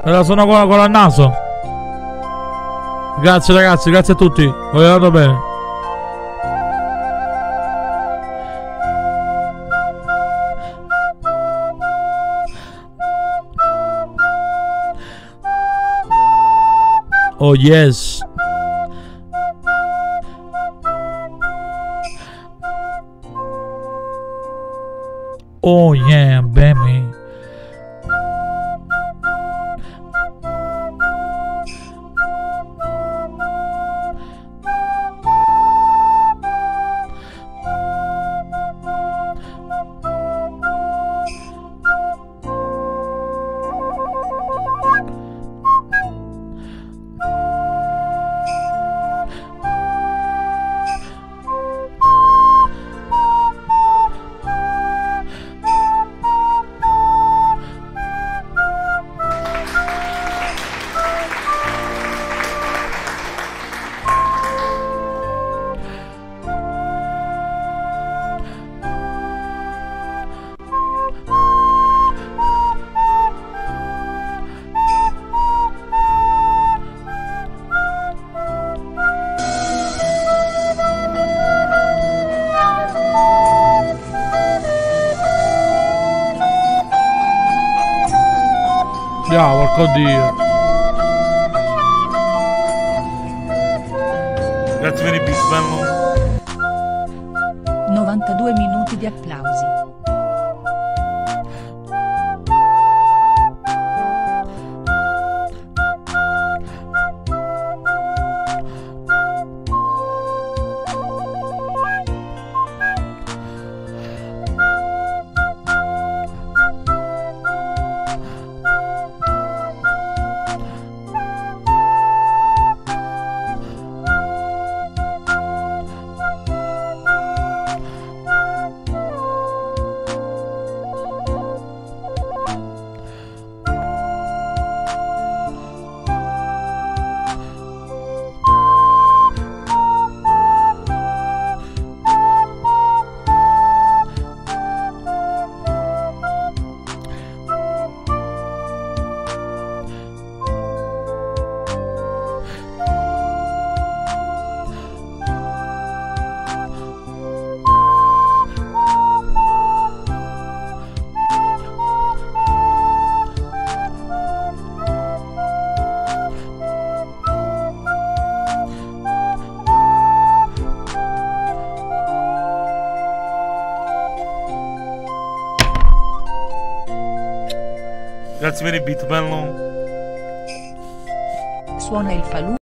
la sono con il naso. Grazie ragazzi, grazie a tutti. Ho andato bene. Oh yes. Oh yeah, baby. Porco Dio. Grazie per il beat, bello. 92 minuti di applausi. Grazie per il beat, bello. Suona il falù.